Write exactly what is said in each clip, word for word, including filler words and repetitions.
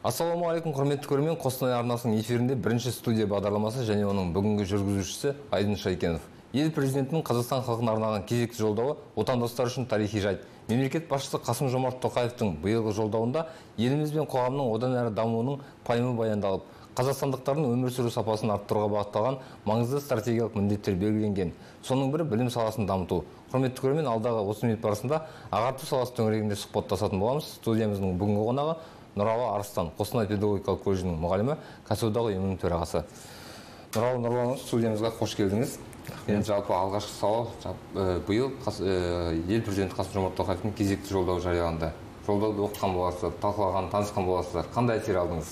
Ассалаумағалейкум, құрметті көрермен. Қостанай арнасының эфирінде бірінші студия бағдарламасы және оның бүгінгі жүргізушісі Айдын Шайкенов. Ел президентінің Қазақстан халқына арнаған кезекті жолдауы отандастар үшін тарихи жайт. Мемлекет басшысы Қасым-Жомарт Тоқаевтың биылғы жолдауында еліміз бен қоғамның одан әрі дамуының пайымы баяндалып, қазақстандықтардың өмір сүру сапасын арттыруға бағытталған маңызды стратегиялық міндеттер белгіленген. Соның бірі білім саласын дамыту. Құрметті көрермен, алдағы отыз минут барысында ағарту саласы төңірегінде сұхбаттасатын боламыз. Студиямыздың бүгінгі қонағы Нұралы Арыстан, Қостанай педагогикалық колледжінің мұғалімі, кәсіподақ ұйымының төрағасы. Нұралы Нұрланов, студиямызға қош келдіңіз. Енді жалпы алғашқы сауал, биыл ел президенті Қасым-Жомарт Тоқаевтың кезекті жолдауы жарияланды. Жолдауды оқыған боласыздар, талқылаған, танысқан боласыздар. Қандай әсер алдыңыз?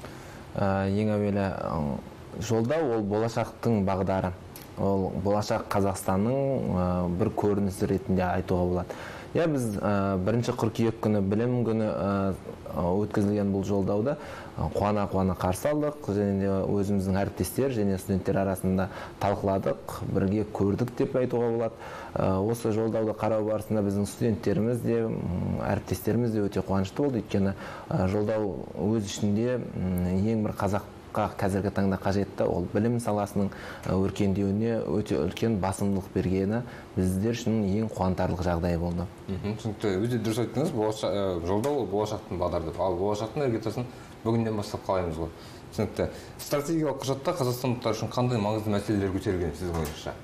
Ең әуелі жолдау ол болашақтың бағдары. Ол болашақ Қазақстанның бір көрінісі ретінде айтуға болады. Я біз бірінші қыркүйек күні білім күні өткізілген бұл жолдауды қуана-қуана қарсы алдық, және де өзіміздің әріптестер және студенттер арасында талқыладық, бірге көрдік деп айтуға болады. Осы жолдауды қарау барысында біздің студенттеріміз де, әріптестеріміз де өте қуанышты болды, өйткені жолдау өз ішінде ең бір қазақ қазіргі таңда қажетті, ол білім саласының өркендеуіне өте үлкен басымдылық бергені біздер үшін ең қуантарлық жағдай болды. Түсінікті, өте дұрыс айттыңыз, жолдау болашақтың бағдары деп, ал болашақтың іргетасын бүгінден бастап қалаймыз ғой. Түсінікті. Стратегиялық құжатта қазақстандықтар үшін қандай маңызды мәселелер көтерілген сіздің ойыңызша?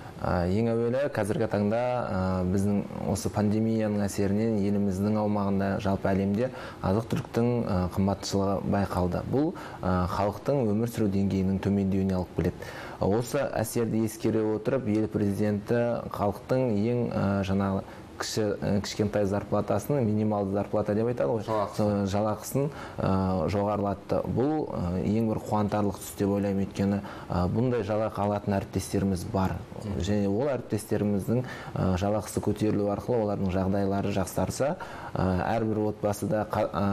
Ең әуелі қазіргі таңда біздің осы пандемияның әсерінен еліміздің аумағында жалпы әлемде азық-түліктің қымбатшылығы байқалды. Бұл халықтың өмір сүру деңгейінің төмендеуіне алып келеді. Осы әсерді ескере отырып, ел президенті халықтың ең жаңағы кішкентай зарплатасын, минималды зарплата деп айтады ғой, жалақысын жоғарылатты. Бұл ең бір қуантарлық түс деп ойлаймын, өйткені бұндай жалақы алатын әріптестеріміз бар. Және ол әріптестеріміздің жалақысы көтерілу арқылы олардың жағдайлары жақсарса, әрбір отбасыда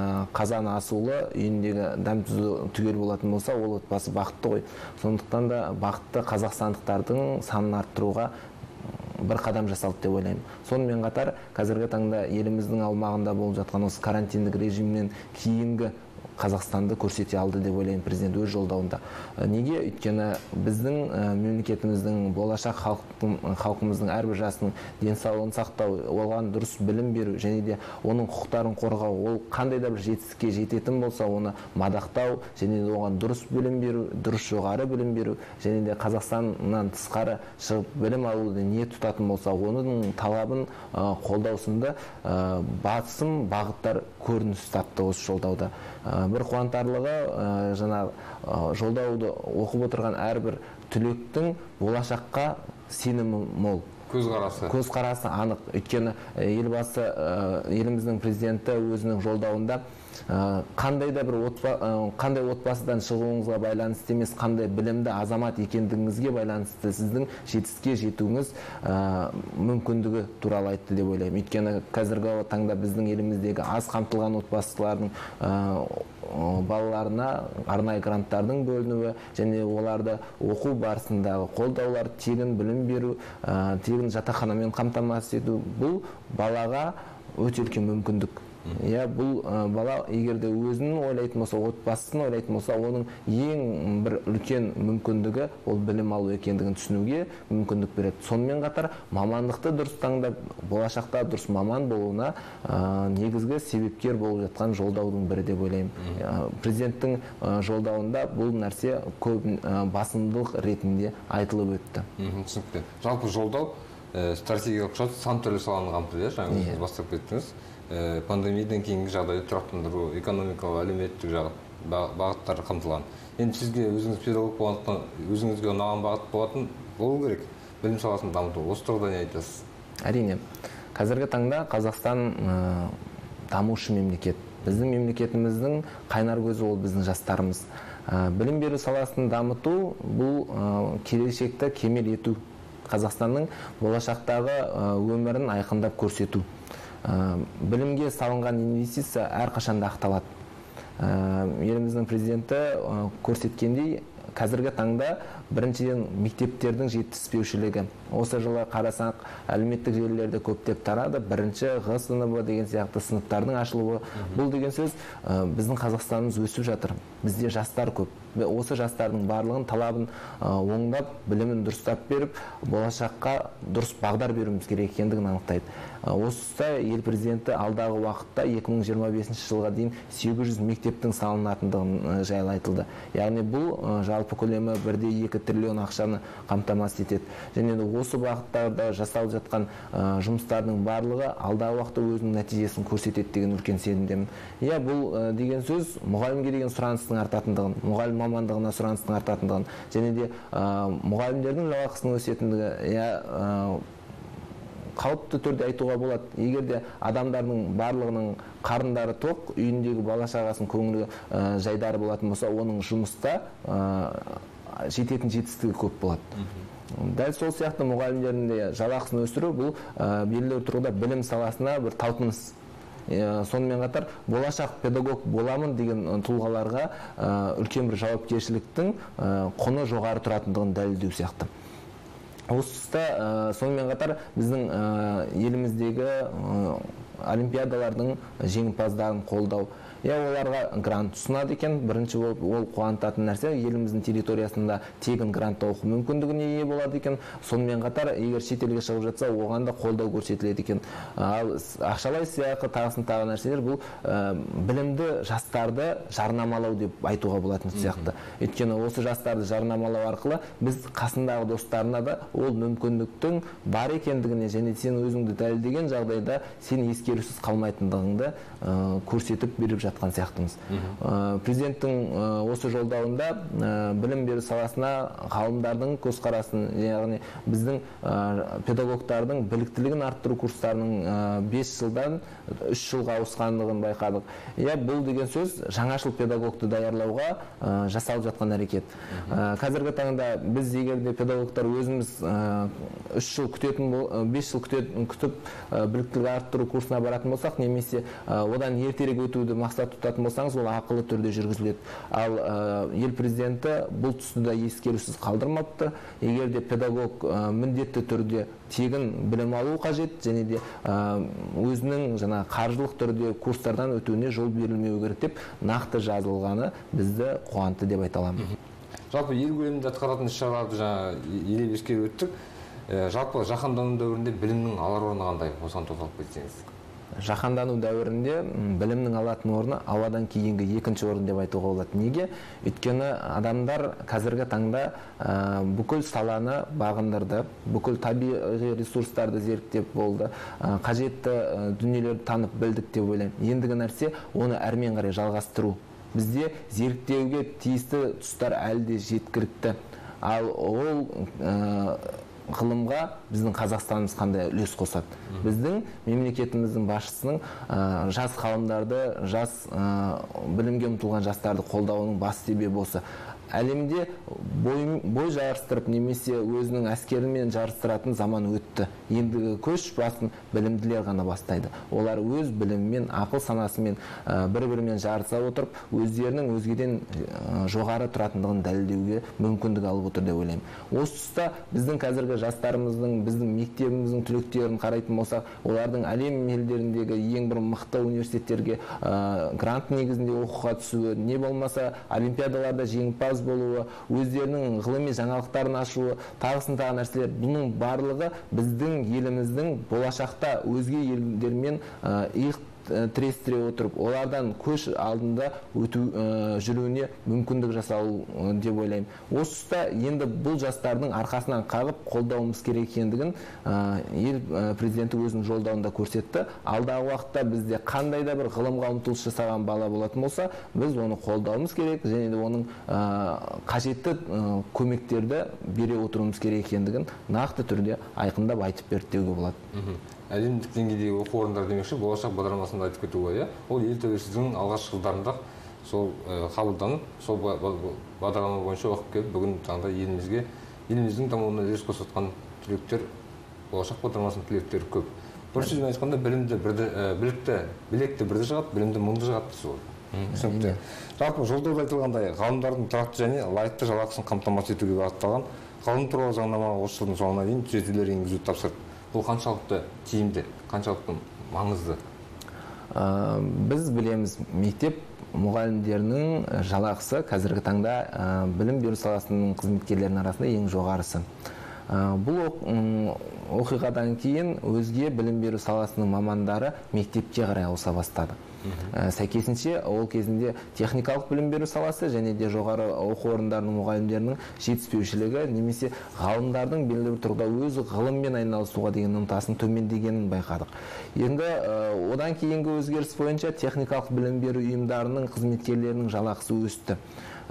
қазан асулы, үйіндегі дәм тұзы түгел болатын болса, ол отбасы бақытты ғой. Сондықтан да бақытты қазақстандықтардың санын арттыруға бір қадам жасалды деп ойлаймын. Сонымен қатар қазіргі таңда еліміздің аумағында болып жатқан осы карантиндік режимнен кейінгі Қазақстанды көрсете алды деп ойлаймын президент өз жолдауында. Неге? Өйткені біздің мемлекетіміздің, болашақ халқымыздың әрбір жасының денсаулығын сақтау, оған дұрыс білім беру және де оның құқықтарын қорғау, ол қандай да бір жетістікке жететін болса, оны мадақтау және де оған дұрыс білім беру, дұрыс жоғары білім беру және де Қазақстаннан тысқары шығып білім алуды не тұтатын болса, оның талабын қолдау сынды басым бағыттар көрініс тапты осы жолдауда. Бір қуантарлығы, жаңа жолдауды оқып отырған әрбір түлектің болашаққа сенімі мол. Көзқарасы. Көзқарасы анық. Өйткені елбасы, еліміздің президенті өзінің жолдауында қандай да бір қандай отбасыдан шығуыңызға байланысты емес, қандай білімді азамат екендігіңізге байланысты сіздің жетістікке жетуіңіз мүмкіндігі туралы айтты деп ойлаймын. Өйткені қазіргі таңда біздің еліміздегі аз қамтылған отбасылардың балаларына арнайы гранттардың бөлінуі және оларды оқу барысындағы қолдаулар, тегін білім беру, тегін жатақханамен қамтамасыз ету, бұл балаға өте үлкен мүмкіндік. Я бұл бала егер де өзін ойлайтын болса, отбасын ойлайтын болса, оның ең бір үлкен мүмкіндігі ол білім алу екендігін түсінуге мүмкіндік береді. Сонымен қатар мамандықты дұрыс таңдап, болашақта дұрыс маман болуына негізгі себепкер болып жатқан жолдаудың бірі деп ойлаймын. Президенттің жолдауында бұл нәрсе көп басымдылық ретінде айтылып өтті. Түсінікті. Жалпы жолдау стратегиялық құжат сан түрлі саланы қамтиды, жаңа бастап кеттіңіз. Пандемиядан кейінгі жағдайды тұрақтандыру, экономикалық, әлеуметтік бағыттар қамтылған. Енді сізге өзіңіз педагог болғандықтан, өзіңізге ұнаған бағыт болатын болу керек, білім саласын дамыту. Осы тұрғыда не айтасыз? Әрине. Қазіргі таңда Қазақстан дамушы мемлекет. Біздің мемлекетіміздің қайнар көзі ол біздің жастарымыз. Білім беру саласын дамыту бұл келешекті кемел ету. Қазақстанның болашақтағы өмірін айқындап көрсету. Білімге салынған инвестиция әрқашанда ақталады. Еліміздің президенті көрсеткендей, қазіргі таңда біріншіден мектептердің жетіспеушілігі. Осы жылы қарасақ, әлеуметтік желілерде көптеп тарады. Бірінші Ғ сыныбы деген сияқты сыныптардың ашылуы. Бұл деген сөз біздің Қазақстанымыз өсіп жатыр. Бізде жастар көп. Осы жастардың барлығын талабын оңдап, білімін дұрыстап беріп, болашаққа дұрыс бағдар беруіміз керек екендігін анықтайды. Осыста ел президенті алдағы уақытта екі мың жиырма бесінші жылға дейін сегіз жүз мектептің салынатындығын жайлы айтылды. Яғни бұл жалпы көлемі бір де екі триллион ақшаны қамтамасыз етеді. Және де осы бағыттарда жасалып жатқан жұмыстардың барлығы алдағы уақытта өзінің нәтижесін көрсетеді деген үлкен сенімдемін. Иә, бұл деген сөз мұғалімге деген сұраныстың артатындығын, мұғалім мамандығына сұраныстың артатындығын, және де мұғалімдердің жалақысының өсетіндігі, иә, қалыпты түрде айтуға болады. Егер де адамдардың барлығының қарындары тоқ, үйіндегі бала-шағасын көңілі жайдары болатын болса, оның жұмыста жететін жетістігі көп болады. Дәл сол сияқты мұғалімдердің де жалақысын өсіру, бұл белгілі тұрғыда білім саласына бір талпыныс. Сонымен қатар болашақ педагог боламын деген тұлғаларға үлкен бір жауапкершіліктің құны жоғары тұратындығын дәлелдеу сияқты. Осыста сонымен қатар біздің еліміздегі олимпиадалардың жеңімпаздарын қолдау. Я оларға грант ұсынады екен. Бірінші ол қуантатын нәрсе, еліміздің территориясында тегін грантта оқу мүмкіндігіне ие болады екен. Сонымен қатар, егер шетелге шығып жатса, оған да қолдау көрсетіледі екен. Ал ақшалай сыйақы тағысын тағы нәрселер бұл білімді жастарды жарнамалау деп айтуға болатын сияқты. Өйткені осы жастарды жарнамалау арқылы біз қасындағы достарына да ол мүмкіндіктің бар екендігіне және сен өзіңді дәлелдеген жағдайда сен ескерусіз қалмайтындығыңды көрсетіп беріп жатқан сияқтымыз. Президенттің осы жолдауында білім беру саласына ғалымдардың көзқарасын, яғни біздің педагогтардың біліктілігін арттыру курстарының бес жылдан үш жылға ауысқандығын байқадық. Иә, бұл деген сөз жаңашыл педагогты даярлауға жасалып жатқан әрекет. Қазіргі таңда біз егер де педагогтар өзіміз үш жыл күтетін, бес жыл күтіп біліктілігі арттыру курсына баратын болсақ, немесе одан ертерек өтуді мақсат тұтатын болсаңыз, ол ақылы түрде жүргізіледі. Ал ел президенті бұл тұсты да ескерусіз қалдырмапты. Егер де педагог міндетті түрде тегін білім алу қажет, және де өзінің жаңа қаржылық түрде курстардан өтуіне жол берілмеу керек деп нақты жазылғаны бізді қуантты деп айта аламын. Жалпы ел көлемінде атқаратын іс-шараларды жаңа елеп ескеріп өттік. Жалпы жаһандану дәуірінде білімнің алар орны қандай? Осыған тоқталып кетсеңіз. Жаһандану дәуірінде білімнің алатын орны ауадан кейінгі екінші орын деп айтуға болады. Неге? Өйткені адамдар қазіргі таңда бүкіл саланы бағындырды, бүкіл табиғи ресурстарды зерттеп болды, қажетті дүниелерді танып білдік деп ойлаймын. Ендігі нәрсе оны әрмен қарай жалғастыру. Бізде зерттеуге тиісті тұстар әлі де жеткілікті. Ал ол ғылымға біздің Қазақстанымыз қандай үлес қосады? Біздің мемлекетіміздің басшысының жас ғалымдарды, жас білімге ұмтылған жастарды қолдауының басты себебі осы. Әлемде бой жарыстырып немесе өзінің әскерімен жарыстыратын заман өтті. Ендігі көш басын білімділер ғана бастайды. Олар өз білімімен, ақыл санасымен бір-бірімен жарыса отырып, өздерінің өзгеден жоғары тұратындығын дәлелдеуге мүмкіндік алып отыр деп ойлаймын. Осы тұста біздің қазіргі жастарымыздың, біздің мектебіміздің түлектерін қарайтын болсақ, олардың әлем елдеріндегі ең бір мықты университеттерге грант негізінде оқуға түсуі, не болмаса олимпиадаларда жеңімпаз болуы, өздерінің ғылыми жаңалықтарын ашуы, тағысын тағы нәрселер, бұның барлығы біздің еліміздің болашақта өзге елдермен иық тірестіре отырып, олардан көш алдында өту жүруіне мүмкіндік жасау деп ойлаймын. Осы тұста енді бұл жастардың арқасынан қағып қолдауымыз керек екендігін ел президенті өзінің жолдауында көрсетті. Алдағы уақытта бізде қандай да бір ғылымға ұмтылыс жасаған бала болатын болса, біз оны қолдауымыз керек, және де оның қажетті көмектерді бере отыруымыз керек екендігін нақты түрде айқындап айтып берді деуге болады. Әлемдік деңгейдегі оқу орындары демекші, болашақ бағдарламасында айтып кетуге, иә, ол ел тәуелсіздігінің алғашқы жылдарында сол қабылданып, сол бағдарлама бойынша оқып келіп, бүгін таңда елімізге, еліміздің дамуына үлес қосқан түлектер, болашақ бағдарламасының түлектері көп. Бір сөзбен айтқанда, білімді бірді, білікті, білекті бірді жығады, білімді мыңды жығады дейсіз ғой. түсінікті. Жалпы жолдауда айтылғандай ғалымдардың тұрақты және лайықты жалақысын қамтамасыз етуге бағытталған ғалым туралы заңнамаға осы жылдың соңына дейін түзетулер енгізуді тапсырды. Бұл қаншалықты тиімді, қаншалықты маңызды? Біз білеміз, мектеп мұғалімдерінің жалақысы қазіргі таңда білім беру саласының қызметкерлерінің арасында ең жоғарысы. Бұл оқиғадан кейін өзге білім беру саласының мамандары мектепке қарай ауыса бастады. Сәйкесінше ол кезінде техникалық білім беру саласы және де жоғары оқу орындарының мұғалімдерінің жетіспеушілігі немесе ғалымдардың белгілі бір тұрғыда өзі ғылыммен айналысуға деген ынтасын төмендегенін байқадық. Енді одан кейінгі өзгеріс бойынша техникалық білім беру ұйымдарының қызметкерлерінің жалақысы өсті.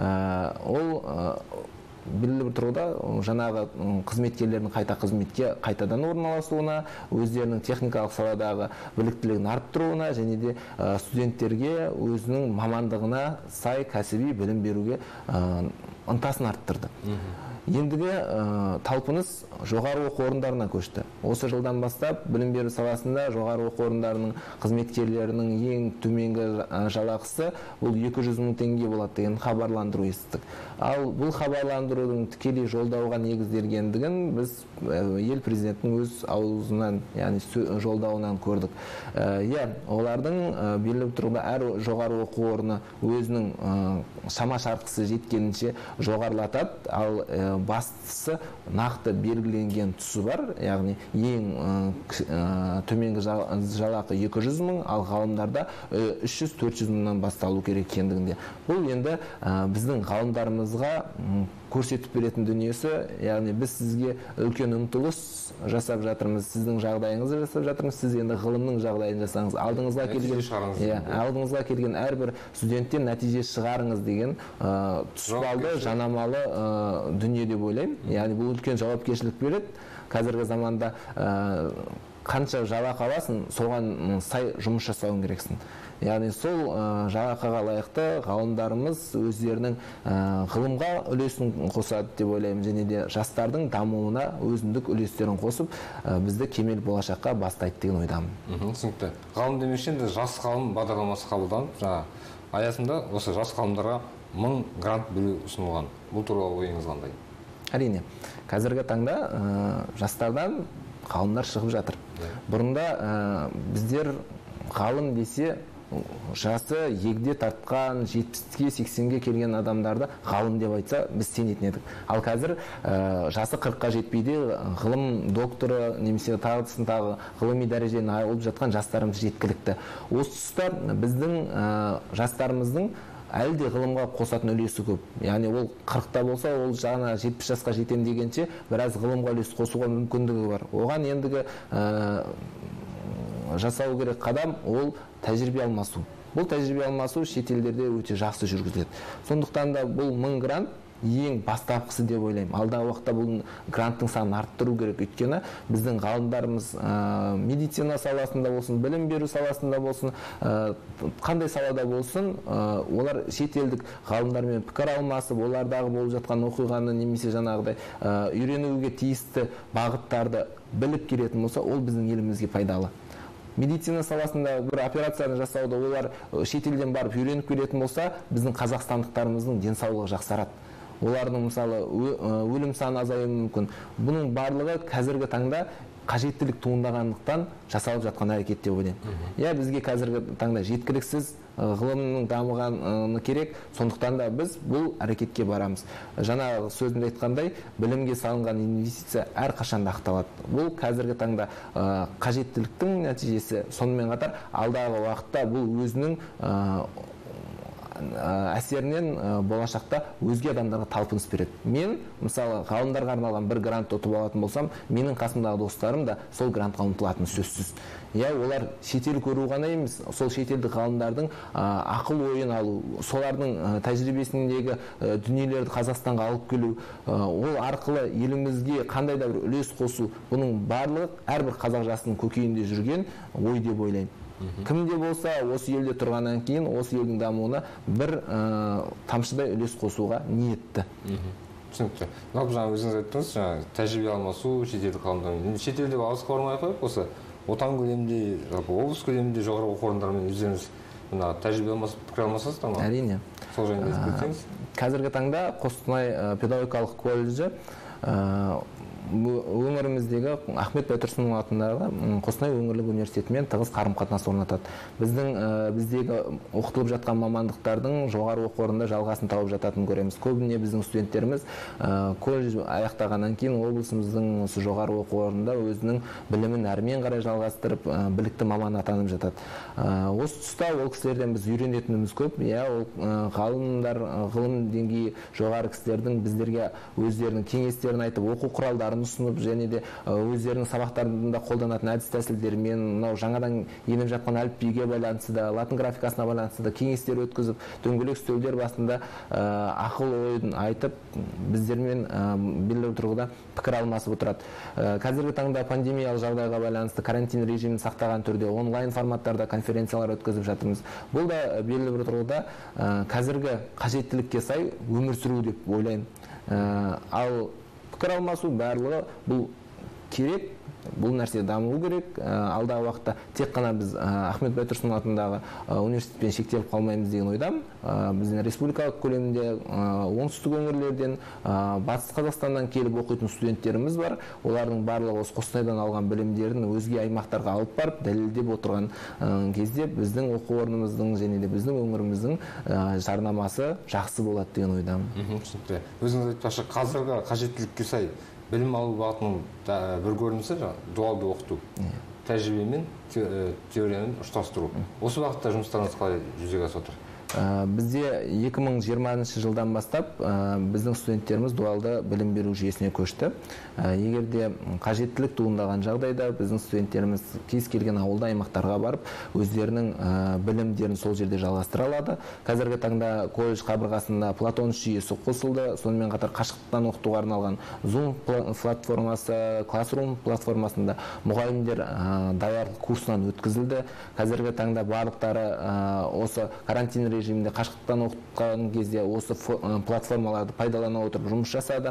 Ол белгілі бір тұрғыда жаңағы қызметкерлердің қайта қызметке қайтадан орналасуына, өздерінің техникалық саладағы біліктілігін арттыруына және де студенттерге өзінің мамандығына сай кәсіби білім беруге ынтасын арттырды. Ендігі талпыныс жоғары оқу орындарына көшті. Осы жылдан бастап білім беру саласында жоғары оқу орындарының қызметкерлерінің ең төменгі жалақысы бұл екі жүз мың теңге болады деген хабарландыру естідік. Ал бұл хабарландырудың тікелей жолдауға негізделгендігін біз ел президентінің өз аузынан, яғни жолдауынан көрдік. Иә, олардың белгілі тұрғыда әр жоғары оқу орны өзінің шама шарқысы жеткенінше жоғарылатады, ал бастысы нақты белгіленген тұсы бар, яғни ең төменгі жалақы екі жүз мың, ал ғалымдарда үш жүз төрт жүз мыңнан басталу керек екендігінде. Бұл енді біздің ғалымдарымызға көрсетіп беретін дүниесі, яғни біз сізге үлкен ұмтылыс жасап жатырмыз, сіздің жағдайыңызды жасап жатырмыз, сіз енді ғылымның жағдайын жасаңыз, алдыңызға келген, алдыңызға келген әрбір студенттен нәтиже шығарыңыз деген тұспалды, жанамалы дүние деп ойлаймын. Яғни бұл үлкен жауапкершілік береді. Қазіргі заманда қанша жалақы аласың, соған сай жұмыс жасауың керексің. Яғни сол жалақыға лайықты ғалымдарымыз өздерінің ғылымға үлесін қосады деп ойлаймын, және де жастардың дамуына өзіндік үлестерін қосып, бізді кемел болашаққа бастайды деген ойдамын. Түсінікті. Ғалым демекші енді жас ғалым бағдарламасы қабылданып, аясында осы жас ғалымдарға мың грант бөлу ұсынылған. Бұл туралы ойыңыз қандай? Әрине, қазіргі таңда жастардан ғалымдар шығып жатыр. Бұрында біздер ғалым десе жасы егде тартқан, жетпіске сексенге келген адамдарды ғалым деп айтса, біз сенетін едік. Ал қазір жасы қырыққа жетпейді, ғылым докторы немесе тағы ғылыми дәрежені алып жатқан жастарымыз жеткілікті. Осы тұста біздің жастарымыздың әлі де ғылымға қосатын үлесі көп. Яғни ол қырықта болса, ол жаңа жетпіс жасқа жетем дегенше біраз ғылымға үлес қосуға мүмкіндігі бар. Оған ендігі жасау керек қадам ол тәжірибе алмасу. Бұл тәжірибе алмасу шетелдерде өте жақсы жүргізіледі. Сондықтан да бұл мың грант ең бастапқысы деп ойлаймын. Алдағы уақытта бұл гранттың санын арттыру керек. Өйткені біздің ғалымдарымыз медицина саласында болсын, білім беру саласында болсын, қандай салада болсын, олар шетелдік ғалымдармен пікір алмасып, олардағы болып жатқан оқиғаны немесе жаңағыдай үйренуге тиісті бағыттарды біліп келетін болса, ол біздің елімізге пайдалы. Медицина саласында бір операцияны жасауда олар шетелден барып үйреніп келетін болса, біздің қазақстандықтарымыздың денсаулығы жақсарады. Олардың мысалы өлім саны азаюы мүмкін. Бұның барлығы қазіргі таңда қажеттілік туындағандықтан жасалып жатқан әрекет деп ойлаймын. Иә, бізге қазіргі таңда жеткіліксіз ғылымның дамығаны керек, сондықтан да біз бұл әрекетке барамыз. Жаңа сөзінде айтқандай, білімге салынған инвестиция әрқашанда ақталады. Бұл қазіргі таңда қажеттіліктің нәтижесі, сонымен қатар алдағы уақытта бұл өзінің әсерінен болашақта өзге адамдарға талпыныс береді. Мен, мысалы, ғалымдарға арналған бір грант ұтып алатын болсам, менің қасымдағы достарым да сол грантқа ұмтылатыны сөзсіз. Иә, олар шетел көру ғана емес, сол шетелдік ғалымдардың ақыл ойын алу, солардың тәжірибесіндегі дүниелерді Қазақстанға алып келу, ол арқылы елімізге қандай да бір үлес қосу, бұның барлығы әрбір қазақ жасының көкейінде жүрген ой деп ойлаймын. Кімде болса, осы елде тұрғаннан кейін, осы елдің дамуына бір тамшыдай үлес қосуға ниетті. Түсінікті. Жалпы жаңа өзіңіз айттыңыз, жаңа тәжірибе алмасу, шетелдік ғалымдармен. Шетелде алысқа бармай ақ қойып, осы отан көлемінде, жалпы облыс көлемінде жоғары оқу орындарымен өздеріңіз мына тәжірибе алмасып пікір алмасасыз да ма? Әрине. Сол жайында айтып кетсеңіз. Қазіргі таңда Қостанай педагогикалық колледжі өңіріміздегі Ахмет Байтұрсынов атындағы Қостанай өңірлік университетімен тығыз қарым-қатынас орнатады. Біздің біздегі оқытылып жатқан мамандықтардың жоғары оқу орнында жалғасын тауып жататынын көреміз. Көбіне біздің студенттеріміз колледж аяқтағаннан кейін облысымыздың осы жоғары оқу орнында өзінің білімін әрмен қарай жалғастырып, білікті маман атанып жатады. Осы тұста ол кісілерден біз үйренетініміз көп. Иә, ол ғалымдар, ғылым деңгейі жоғары кісілердің біздерге өздерінің кеңестерін айтып, оқу құралдарын ұсынып, және де өздерінің сабақтарында қолданатын әдіс тәсілдермен, мынау жаңадан еніп жатқан әліпбиге байланысты да, латын графикасына байланысты да кеңестер өткізіп, дөңгелек үстелдер басында ақыл ойын айтып, біздермен белгілі тұрғыда пікір алмасып отырады. Қазіргі таңда пандемиялық жағдайға байланысты карантин режимін сақтаған түрде онлайн форматтарда конференциялар өткізіп жатырмыз. Бұл да белгілі бір тұрғыда қазіргі қажеттілікке сай өмір сүру деп ойлаймын. Ал пікір алмасу барлығы бұл керек, бұл нәрсе даму керек. Алдағы уақытта тек қана біз Ахмет Байтұрсынов атындағы университетпен шектеліп қалмаймыз деген ойдамын. Біздің республикалық көлемінде оңтүстік өңірлерден, батыс Қазақстаннан келіп оқитын студенттеріміз бар. Олардың барлығы осы Қостанайдан алған білімдерін өзге аймақтарға алып барып дәлелдеп отырған кезде біздің оқу орнымыздың және де біздің өңіріміздің жарнамасы жақсы болады деген ойдамын. Түсінікті. Өзіңіз айтпақшы, қазіргі қажеттілікке сай білім алу бағытының бір көрінісі дуалды оқыту, тәжірибе мен теорияны ұштастыру. Осы бағытта жұмыстарыңыз қалай жүзеге асып отыр? Бізде екі мың жиырмасыншы жылдан бастап біздің студенттеріміз дуалды білім беру жүйесіне көшті. Егер де қажеттілік туындаған жағдайда біздің студенттеріміз кез келген ауылды аймақтарға барып, өздерінің білімдерін сол жерде жалғастыра алады. Қазіргі таңда колледж қабырғасында Платон жүйесі қосылды. Сонымен қатар қашықтықтан оқытуға арналған Zoom платформасы, Classroom платформасында мұғалімдер даярлық курсынан өткізілді. Қазіргі таңда барлықтары осы карантин режимінде қашықтықтан оқытқан кезде осы платформаларды пайдалана отырып жұмыс жасады.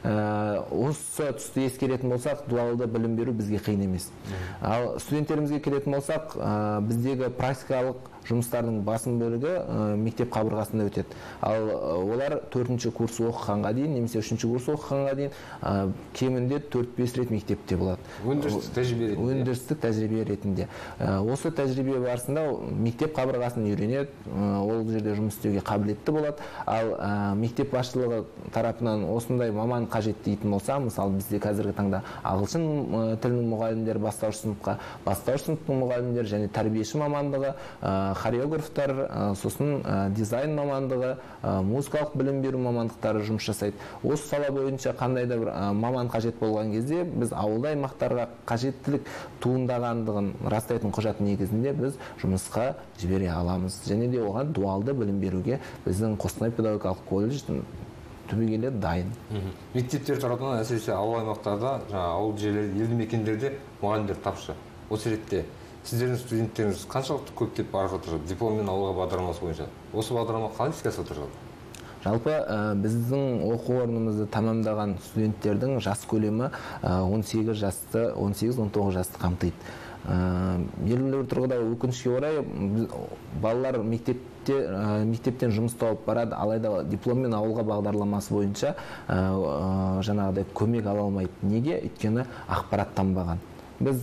Осы тұсты ескеретін болсақ, дуалды білім беру бізге қиын емес. Ал студенттерімізге келетін болсақ, біздегі практикалық жұмыстардың басым бөлігі мектеп қабырғасында өтеді. Ал олар төртінші курс оқығанға дейін, немесе үшінші курс оқығанға дейін кемінде төрт-бес рет мектепте болады. Өндірістік тәжірибе ретінде. Өндірістік тәжірибе ретінде. Осы тәжірибе барысында мектеп қабырғасын үйренеді, ол жерде жұмыс істеуге қабілетті болады. Ал мектеп басшылығы тарапынан осындай маман қажет дейтін болса, мысалы бізде қазіргі таңда ағылшын тілінің мұғалімдері бастауыш сыныпқа, бастауыш сыныптың мұғалімдері және тәрбиеші мамандығы, хореографтар, сосын дизайн мамандығы, музыкалық білім беру мамандықтары жұмыс жасайды. Осы сала бойынша қандай да бір маман қажет болған кезде біз ауылды аймақтарға қажеттілік туындағандығын растайтын құжат негізінде біз жұмысқа жібере аламыз. Және де оған дуалды білім беруге біздің Қостанай педагогикалық колледж түбегейлі дайын. Мектептер тарапынан әсіресе ауыл аймақтарда, ауыл жерлерде, елді мекендерде мұғалімдер тапшы. Осы ретте сіздердің студенттеріңіз қаншалықты көп деп бара жатыр дипломмен ауылға бағдарламасы бойынша? Осы бағдарлама қалай іске асып жатыр? Жалпы біздің оқу орнымызды тамамдаған студенттердің жас көлемі он сегіз жасты, он сегіз он тоғыз жасты қамтиды. Белгілі тұрғыда өкінішке орай балалар мектепте мектептен жұмыс тауып барады, алайда дипломмен ауылға бағдарламасы бойынша жаңағыдай көмек ала алмайды. Неге? Өйткені ақпараттанбаған. Біз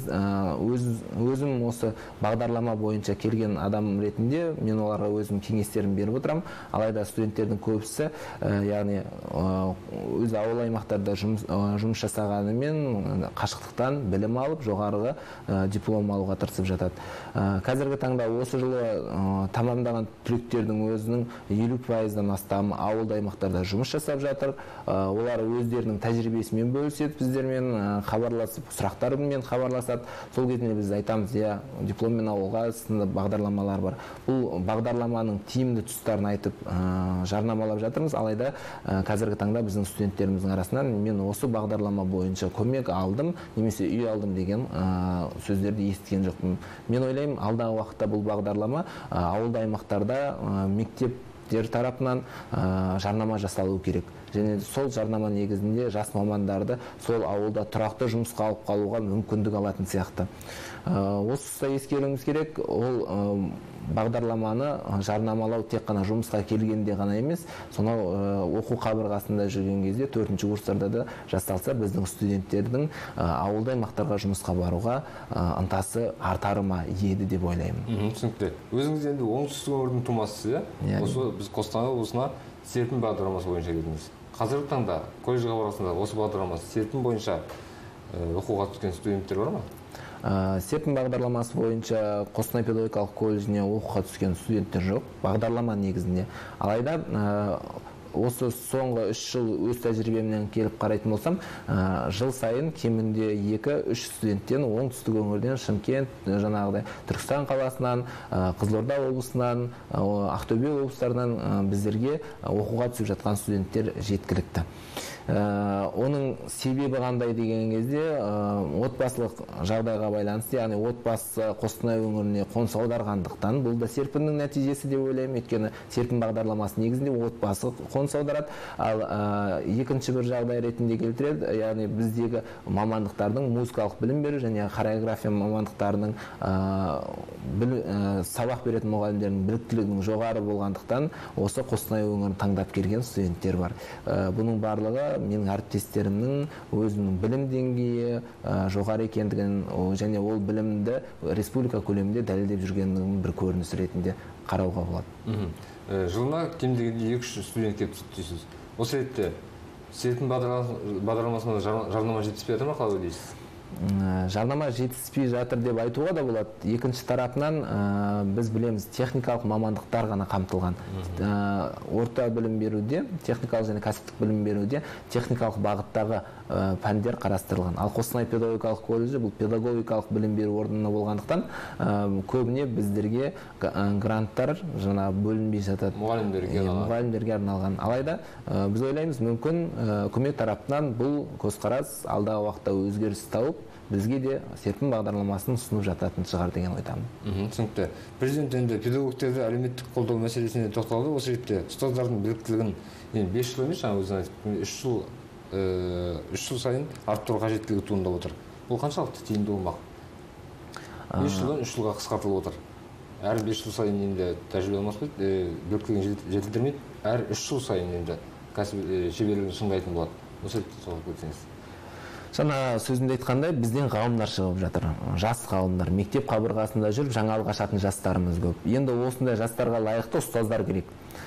өзім осы бағдарлама бойынша келген адам ретінде мен оларға өзім кеңестерін беріп отырам. Алайда студенттердің көбісі, яғни өз ауыл аймақтарда жұмыс жасағанымен қашықтықтан білім алып, жоғарғы диплом алуға тырысып жатады. Қазіргі таңда осы жылы тамамдаған түлектердің өзінің елу пайыздан астам ауылды аймақтарда жұмыс жасап жатыр. Олар өздерінің тәжірибесімен бөліседі, біздермен хабарласып, сұрақтарымен хабарласып. Сол кезінде біз айтамыз, иә, дипломмен ауылға сынды бағдарламалар бар. Бұл бағдарламаның тиімді тұстарын айтып жарнамалап жатырмыз. Алайда қазіргі таңда біздің студенттеріміздің арасынан мен осы бағдарлама бойынша көмек алдым, немесе үй алдым деген сөздерді естіген жоқпын. Мен ойлаймын, алдағы уақытта бұл бағдарлама ауылды аймақтарда мектеп тарапынан жарнама жасалу керек. және сол жарнама негізінде жас мамандарды сол ауылда тұрақты жұмысқа алып қалуға мүмкіндік алатын сияқты. Осы тұста ескеруіміз керек, ол бағдарламаны жарнамалау тек қана жұмысқа келгенде ғана емес, сонау оқу қабырғасында жүрген кезде төртінші курстарда да жасалса, біздің студенттердің ауылды аймақтарға жұмысқа баруға ынтасы артары ма еді деп ойлаймын. Түсінікті. Өзіңіз енді оңтүстік өңірдің тумасысыз, иә? Осы біз Қостанай облысына серпін бағдарламасы бойынша келдіңіз. Қазіргі таңда колледжге барасында осы бағдарламасы серпін бойынша оқуға түскен студенттер бар ма? Серпін бағдарламасы бойынша Қостанай педагогикалық колледжіне оқуға түскен студенттер жоқ, бағдарлама негізінде. Алайда осы соңғы үш жыл өз тәжірибемнен келіп қарайтын болсам, жыл сайын кемінде екі-үш студенттен оңтүстік өңірден, Шымкент, жаңағыдай Түркістан қаласынан, Қызылорда облысынан, Ақтөбе облыстарынан біздерге оқуға түсіп жатқан студенттер жеткілікті. Оның себебі қандай деген кезде отбасылық жағдайға байланысты, яғни отбасы Қостанай өңіріне қоныс аударғандықтан, бұл да серпіннің нәтижесі деп ойлаймын, өйткені серпін бағдарламасы негізінде отбасы қоныс аударады. Ал екінші бір жағдай ретінде келтіреді, яғни біздегі мамандықтардың музыкалық білім беру және хореография мамандықтарының сабақ беретін мұғалімдердің біліктілігінің жоғары болғандықтан осы Қостанай өңірін таңдап келген студенттер бар. Бұның барлығы менің әріптестерімнің өзінің білім деңгейі жоғары екендігін және ол білімді республика көлемінде дәлелдеп жүргенінің бір көрінісі ретінде қарауға болады. Жылына кем дегенде екі-үш студент келіп түседі дейсіз. Осы ретте серпін бағдарламасында жарнама жетіспей жатыр ма, қалай ойлайсыз? Жарнама жетіспей жатыр деп айтуға да болады. Екінші тарапынан біз білеміз, техникалық мамандықтар ғана қамтылған. Орта білім беруде, техникалық және кәсіптік білім беруде техникалық бағыттағы пәндер қарастырылған. Ал Қостанай педагогикалық колледжі бұл педагогикалық білім беру орнына болғандықтан көбіне біздерге гранттар жаңа бөлінбей жатады. Мұғалімдерге арналған. Алайда біз ойлаймыз, мүмкін үкімет тарапынан бұл көзқарас алдағы уақытта өзгеріс тауып, бізге де серпін бағдарламасын ұсынып жататын шығар деген ойдамын. Түсінікті. Президент енді педагогтерді әлеуметтік қолдау мәселесіне тоқталды. Осы ретте ұстаздардың біліктілігін бес жыл емес, жаңа өзің айтып, үш жыл сайын арттыру қажеттілігі туындап отыр. Бұл қаншалықты тиімді болмақ? бес жылдан үш жылға қысқартылып отыр. Әр бес жыл сайын енді тәжірибе алмаспайды, біліктілігін жетілдірмейді. Әр үш жыл сайын енді шеберлігін шыңдайтын болады. Осы ретте соғып кетсеңіз. Жаңа сөзінде айтқандай, бізден ғалымдар шығып жатыр. Жас ғалымдар, мектеп қабырғасында жүріп жаңалық ашатын жастарымыз көп. Енді осындай жастарға лайықты ұстаздар керек.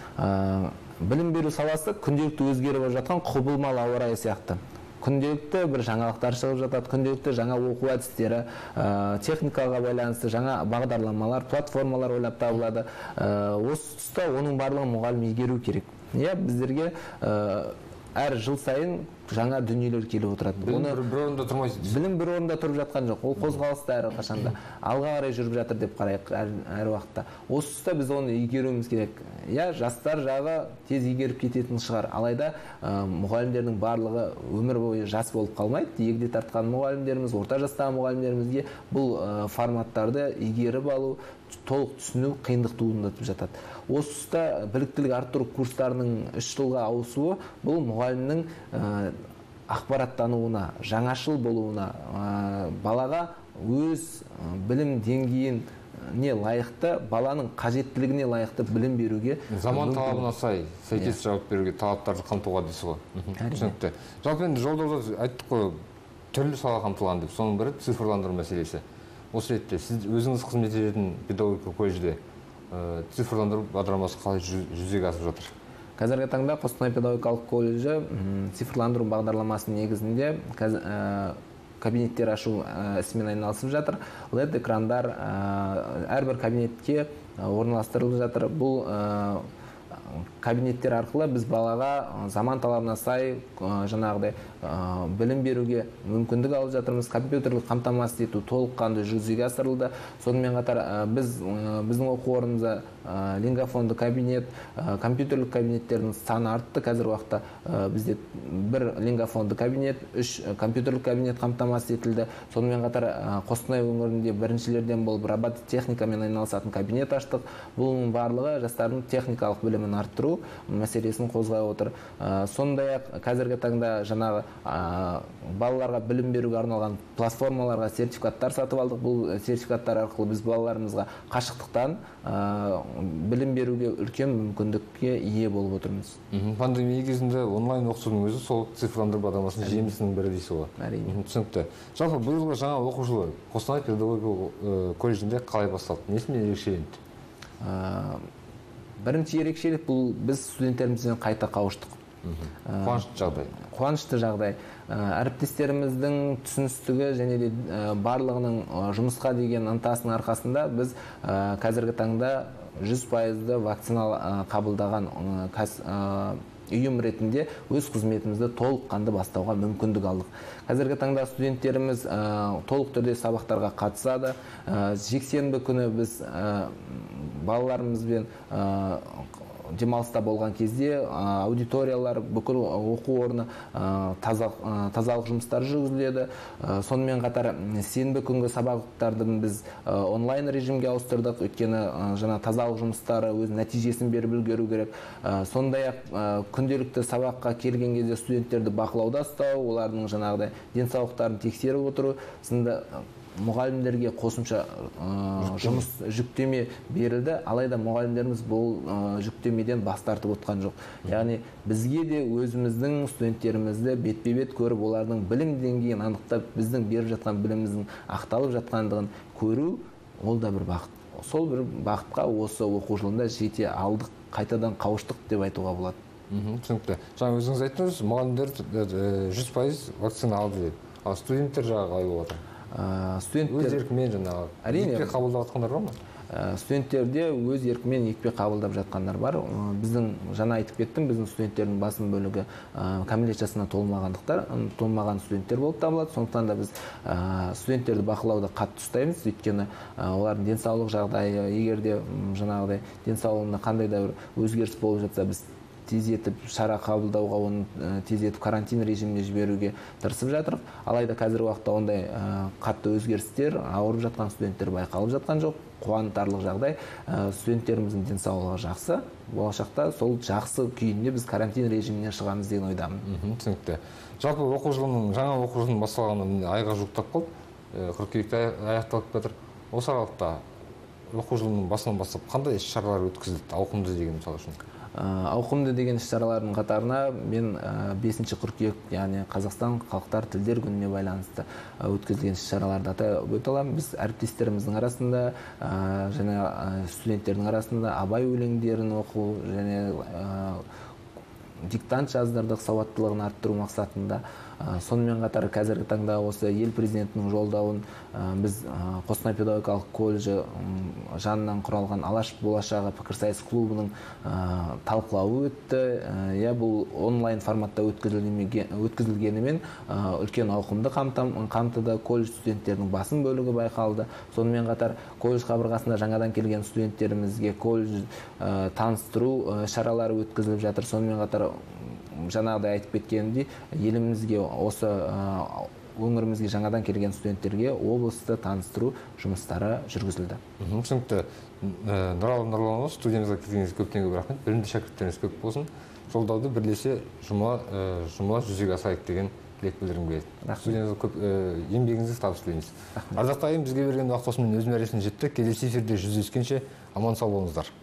Білім беру саласы күнделікті өзгеріп жатқан құбылмалы ауа райы сияқты. Күнделікті бір жаңалықтар шығып жатады, күнделікті жаңа оқу әдістері, техникаға байланысты жаңа бағдарламалар, платформалар ойлап табылады. Осы тұста оның барлығын мұғалім игеру керек. Иә, біздерге әр жыл сайын жаңа дүниелер келіп отырады. Білім бір орында тұрмайды. Білім бір орында тұрып жатқан жоқ. Ол қозғалыста әр қашанда алға қарай жүріп жатыр деп қарайық әр уақытта. Осы тұста біз оны игеруіміз керек. Иә, жастар жағы тез игеріп кететін шығар. Алайда мұғалімдердің барлығы өмір бойы жас болып қалмайды. Егде тартқан мұғалімдеріміз, орта жастағы мұғалімдерімізге бұл форматтарды игеріп алу, толық түсіну қиындық туындатып жатады. Осы тұста біліктілік арттыру курстарының үш жылға ауысуы бұл мұғалімнің ақпараттануына, жаңашыл болуына, балаға өз білім деңгейін не лайықты, баланың қажеттілігіне лайықты білім беруге, заман талабына сай, сәйкес жауап беруге, талаптарды қамтуға дейсіз ғой. Түсінікті. Жалпы енді жолдауда айттық қой, түрлі сала қамтылған деп, соның бірі цифрландыру мәселесі. Осы ретте сіз өзіңіз қызмет ететін педагогика колледжде цифрландыру бағдарламасы қалай жүзеге асып жатыр? Қазіргі таңда Қостанай педагогикалық колледжі цифрландыру бағдарламасы негізінде кабинеттер ашу ісімен айналысып жатыр. лед экрандар әрбір кабинетке орналастырылып жатыр. Бұл кабинеттер арқылы біз балаға заман талабына сай жаңағыдай білім беруге мүмкіндік алып жатырмыз. Компьютерлік қамтамасыз ету толыққанды жүзеге асырылды. Сонымен қатар біз біздің оқу орнымызда лингафонды кабинет, компьютерлік кабинеттердің саны артты. Қазір уақытта бізде бір лингафонды кабинет, үш компьютерлік кабинет қамтамасыз етілді. Сонымен қатар Қостанай өңірінде біріншілерден болып робототехникамен айналысатын кабинет аштық. Бұның барлығы жастардың техникалық білімін біліктілігін арттыру мәселесін қозғай отыр. Сондай-ақ қазіргі таңда жаңағы балаларға білім беруге арналған платформаларға сертификаттар сатып алдық. Бұл сертификаттар арқылы біз балаларымызға қашықтықтан білім беруге үлкен мүмкіндікке ие болып отырмыз. Пандемия кезінде онлайн оқытудың өзі сол цифрландыру бағдарламасының жемісінің бірі дейсіз ғой. Әрине. Түсінікті. Жалпы биылғы жаңа оқу жылы Қостанай педагогикалық колледжінде қалай басталды? Несімен ерекшеленді? Бірінші ерекшелік бұл біз студенттерімізбен қайта қауыштық. Қуанышты жағдай. Қуанышты жағдай. Әріптестеріміздің түсіністігі және де барлығының жұмысқа деген ынтасының арқасында біз қазіргі таңда жүз пайызды вакцина қабылдаған ұйым ретінде өз қызметімізді толыққанды бастауға мүмкіндік алдық. Қазіргі таңда студенттеріміз толық түрде сабақтарға қатысады. Жексенбі күні біз балаларымызбен демалыста болған кезде аудиториялар, бүкіл оқу орны тазалық жұмыстары жүргізіледі. Сонымен қатар сенбі күнгі сабақтардың біз онлайн режимге ауыстырдық, өйткені жаңа тазалық жұмыстары өз нәтижесін беріп үлгеру керек. Сондай-ақ күнделікті сабаққа келген кезде студенттерді бақылауда ұстау, олардың жаңағыдай денсаулықтарын тексеріп отыру сынды мұғалімдерге қосымша жұмыс жүктеме берілді. Алайда мұғалімдеріміз бұл жүктемеден бас тартып отқан жоқ. Яғни бізге де өзіміздің студенттерімізді бетпе-бет көріп, олардың білім деңгейін анықтап, біздің беріп жатқан біліміміздің ақталып жатқандығын көру, ол да бір бақыт. Сол бір бақытқа осы оқу жылында жете алдық, қайтадан қауыштық деп айтуға болады. Түсінікті. Жаңа өзіңіз айттыңыз, мұғалімдер жүз пайыз вакцина алды деп. Ал студенттер жағы қалай болып отыр? Студенттер өз еркімен жаңағы екпе қабылдап жатқандар бар ма? Студенттерде өз еркімен екпе қабылдап жатқандар бар. Біздің жаңа айтып кеттім, біздің студенттердің басым бөлігі кәмелет жасына толмағандықтар, толмаған студенттер болып табылады. Сондықтан да біз студенттерді бақылауда қатты ұстаймыз, өйткені олардың денсаулық жағдайы, егер де жаңағыдай денсаулығында қандай да бір өзгеріс болып жатса, біз тездетіп шара қабылдауға, оны тездетіп карантин режиміне жіберуге тырысып жатырық. Алайда қазіргі уақытта ондай қатты өзгерістер, ауырып жатқан студенттер байқалып жатқан жоқ. Қуантарлық жағдай, студенттеріміздің денсаулығы жақсы. Болашақта сол жақсы күйінде біз карантин режимінен шығамыз деген ойдамын. Түсінікті. Жалпы оқу жылының, жаңа оқу жылының басталғанына айға жуықтап қалды. Қыркүйекте аяқталып жатыр. Осы аралықта оқу жылының басынан бастап қандай іс-шаралар өткізілді, ауқымды деген мысал үшін? Ауқымды деген іс-шаралардың қатарына мен бесінші қыркүйек, яғни Қазақстан халықтар тілдер күніне байланысты өткізілген іс-шараларды атап өте аламын. Біз әріптестеріміздің арасында және студенттердің арасында абай өлеңдерін оқу және диктант жаздырдық, сауаттылығын арттыру мақсатында. Сонымен қатар қазіргі таңда осы ел президентінің жолдауын біз Қостанай педагогикалық колледжі жанынан құралған Алаш болашағы пікірсайыс клубының талқылауы өтті. Я бұл онлайн форматта өткізілгенімен үлкен ауқымды қамтыды, колледж студенттерінің басым бөлігі байқалды. Сонымен қатар колледж қабырғасында жаңадан келген студенттерімізге колледж таныстыру шаралары өткізіліп жатыр. Сонымен қатар жаңағыдай айтып кеткенімдей, елімізге, осы өңірімізге жаңадан келген студенттерге облысты таныстыру жұмыстары жүргізілді. Түсінікті. Нұралы Нұрланұлы, студиямызға келгеніңізге көптен көп рахмет. Білімді шәкірттеріңіз көп болсын. Жолдауды бірлесе жұмыла жүзеге асырайық деген тілек білдіргім келеді. Студиямызға көп еңбегіңізді табыс тілейміз. Ардақты айым, бізге берген уақыт осымен өзіме әресіне жетті. Келесі эфирде жүздескенше аман сау болыңыздар.